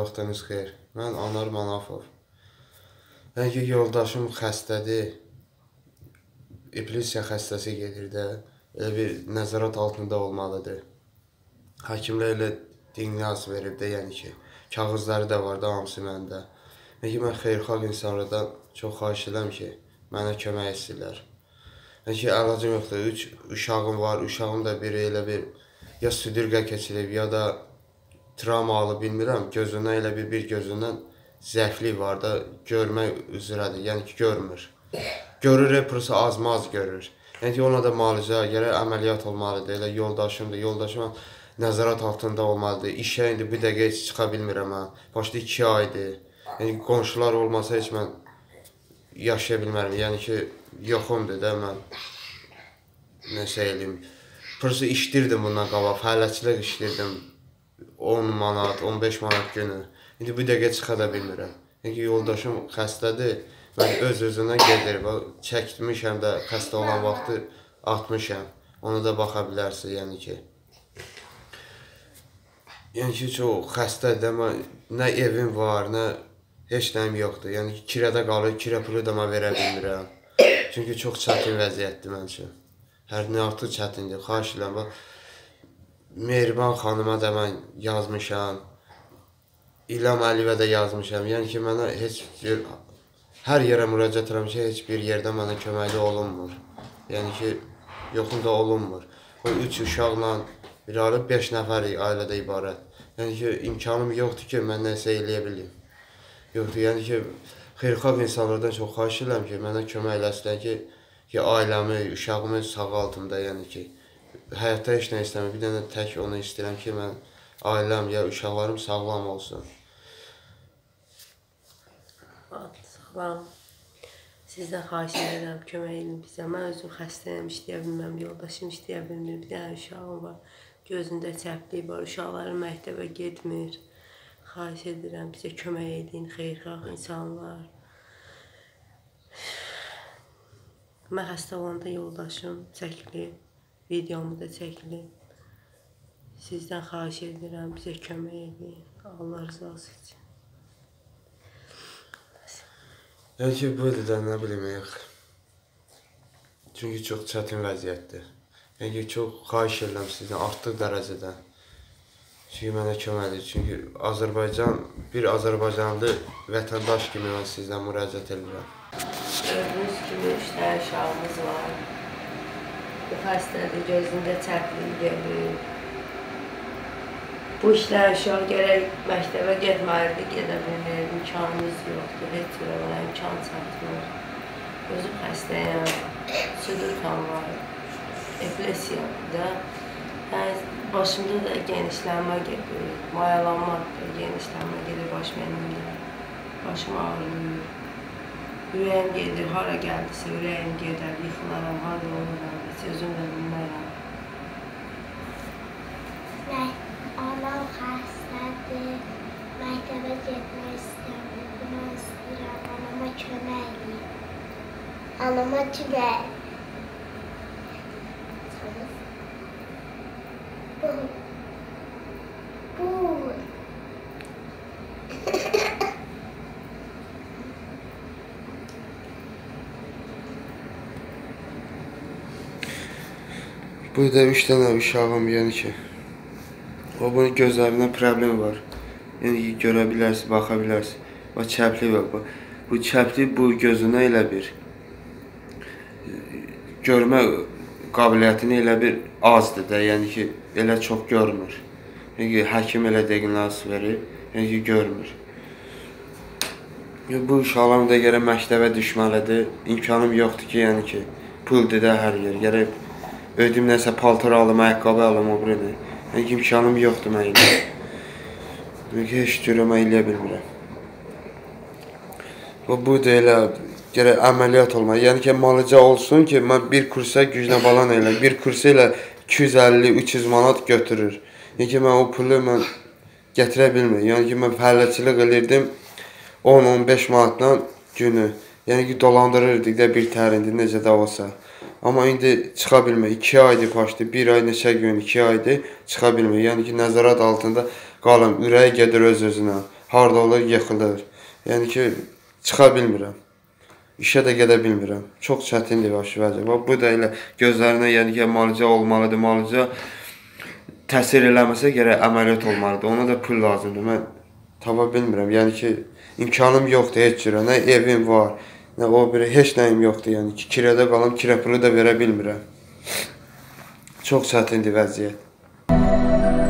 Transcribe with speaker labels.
Speaker 1: vaxtınız xeyir. Mən Anar Manafov. Yəni ki, yoldaşım xəstədir. Epilepsiya xəstəsi gedir də. Elə bir nəzarət altında olmalıdır. Həkimlər elə diaqnoz verib də, yəni ki, kağızları da var da hamısı məndə. Yəni ki, mən xeyirxah insanlardan çox xahiş edirəm ki, mənə kömək etsinlər. Yəni ki, əlacım yoxdur. 3 uşağım var. Uşağım da biri elə bir ya südürqə keçirib, ya da travma alıb, bilmirəm. Gözündən elə bir gözündən zəiflik var da, görmək üzrədir. Yəni ki, görmür. Görür, prosta az-maz görür. Yəni ki, ona da müalicə, gərək əməliyyat olmalıdır. Elə yoldaşımdır. Yoldaşım nəzarət altında olmalıdır. İşə indi bir dəqiqə heç çıxa bilmirəm mən. Başda 2 aydır. Yəni qonşular olmasa heç mən yaşaya bilmərəm. Yəni ki, yoxumdur da mən. Nəsə eləyim. Prosta işdirdim bundan qabaq. Fəhləçilik işdirdim. 10 manat, 15 manat günü. İndi bir dəqiqə çıxa da bilmirəm. Yəni ki, yoldaşım xəstədir. Mən öz-özündən gedir. Çəkmişəm də xəstə olan vaxtı atmışam. Ona da baxa bilərsiniz, yəni ki. Yəni ki, çox xəstədir. Nə evim var, nə heç nəyim yoxdur. Yəni ki, kirədə qalır, kirə pulu da mən verə bilmirəm. Çünki çox çətin vəziyyətdir mənim üçün. Hər nə artıq çətindir. Xahiş edirəm. Mehriban xanıma da mən yazmışam. İlham Əliyevə də yazmışam. Yəni ki, mənə heç hər yerə müraciət edirəm ki, heç bir yerdə mənə köməkli olunmur. Yəni ki, yoxum da olunmur. O 3 uşaqla bir ailə 5 nəfərik ailədə ibarət. Yəni ki, imkanım yoxdur ki, mən nəsə eləyə bilim. Yoxdur, yəni ki, xeyirxah insanlardan çox xahiş edirəm ki, mənə kömək eləsinlər ki, ailəmi, uşağımı sağaltımda, yəni ki, həyatda heç nə istəmirəm. Bir dənə tək onu istəyirəm ki, mən ailəm ya uşaqlarım sağlam olsun.
Speaker 2: Sağlam. Sizdən xahiş edirəm, kömək edin bizə. Mən özüm xəstəyəm, işləyə bilməm, yoldaşım işləyə bilmir. Bir dənə uşağım var, gözündə çəplik var, uşaqlarım məktəbə getmir. Xahiş edirəm, bizə kömək edin, xeyirxah insanlar. Mən xəstə olanda yoldaşım çəkilib, videomu da çəkilib. Sizdən xahiş edirəm, bizə kömək edin. Allah rızası üçün.
Speaker 1: Yəni ki, budur da, nə bilməyək. Çünki çox çətin vəziyyətdir. Yəni ki, çox xahiş edirəm sizdən, artıq dərəcədə. Çünki mənə köməkdir. Çünki bir Azərbaycanlı vətəndaş kimi mən sizdən müraciət edirəm.
Speaker 2: Gördüyünüz kimi 3 dənə uşağımız var. Bu xəstədir, gözündə çəplik gedir. Bu 3 dənə uşaq gərək məktəbə getməlidir, gedə bilmir, imkanımız yoxdur, heç cür ona imkan çatmır. Özüm xəstəyəm, südürkam var, epilepsiyadır da. Başımda da genişlənmə gedir, mayalanma genişlənmə gedir baş mənimdə. Başım ağrıyor, ürəyim gedir, hara gəldisə ürəyim gedər, yıxılaram, hara oluram, heç özüm də bilmərəm.
Speaker 3: Anam xəstədir, məktəbə getmək istəyirəm, bunu istəyirəm, anama kömək edin. Anama kömək.
Speaker 1: Burada 3 dənə uşağım, yəni ki, bunun gözlərində problem var. Yəni ki, görə bilərsiniz, baxa bilərsiniz. Çəplik var. Bu çəplik bu gözünə elə bir görmə qabiliyyətini elə bir azdır da, yəni ki, elə çox görmür. Yəni ki, həkim elə diaqnoz verir, yəni ki, görmür. Bu uşaqlarım da gərək məktəbə düşməlidir. İmkanım yoxdur ki, yəni ki, puldur da hər yer. Gərək ödəyim nəsə paltar alım, ayaqqabı alım, o buredir. Yəni ki, imkanım yoxdur mən elə. Yəni ki, heç cürə mən eləyə bilmirəm. Bu da elə, gərək əməliyyat olmalı. Yəni ki, müalicə olsun ki, mən bir kursa güclə balan elə. Bir kursa ilə 250-300 manat götürür. Yəni ki, mən o pulu gətirə bilmirəm. Yəni ki, mən fəhləçilik edirdim 10-15 manatla günü. Yəni ki, dolandırırdık da bir tərində necə də olsa. Amma indi çıxa bilmir. 2 aydır başdı, 1 ay neçə gün, 2 aydır çıxa bilmir. Yəni ki, nəzarət altında qalım, ürəyi gedir öz-özünə. harda olur, yıxılır. Yəni ki, çıxa bilmirəm. İşə də gedə bilmirəm. Çox çətindir vəzi. Bu da elə gözlərinə yəni ki, müalicə olmalıdır, müalicə təsir eləməsə gərək əməliyyat olmalıdır. Ona da pul lazımdır. Mən tapa bilmirəm. Yəni ki, imkanım yoxdur heç cürə. Nə evim var, nə o biri, heç nəyim yoxdur. Yəni ki, kirədə qalam, kirə pulu da verə bilmirəm. Çox çətindir vəziyyət.